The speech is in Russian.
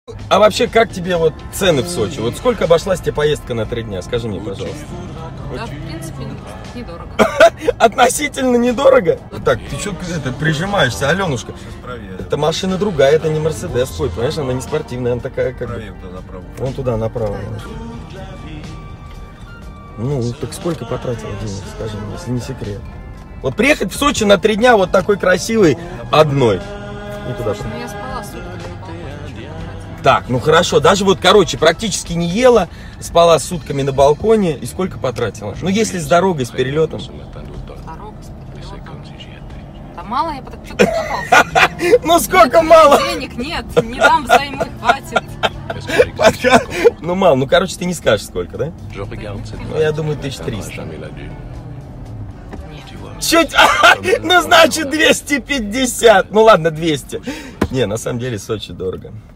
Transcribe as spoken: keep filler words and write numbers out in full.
А вообще, как тебе вот цены в Сочи? Вот сколько обошлась тебе поездка на три дня? Скажи мне, пожалуйста. Да, в принципе, недорого. Относительно недорого? Так, ты что это прижимаешься, Аленушка? Это машина другая, это не Мерседес твой, понимаешь? Она не спортивная, она такая как бы... Вон туда, направо. Ну, так сколько потратила денег, скажи мне, если не секрет? Вот приехать в Сочи на три дня вот такой красивый одной. И туда что? Ну, я спала сутками на балконе. Так, ну хорошо, даже вот, короче, практически не ела, спала сутками на балконе. И сколько потратила? Ну, если с дорогой, с перелетом. Дорога с перелетом. Да мало, я потом что-то копался. Ну, сколько мало? Денег нет, не дам взаймы, хватит. Ну, мало, ну, короче, ты не скажешь сколько, да? Ну, я думаю, тысяч триста. Чуть, ну, значит, двести пятьдесят. Ну, ладно, двести. Не, на самом деле, Сочи дорого.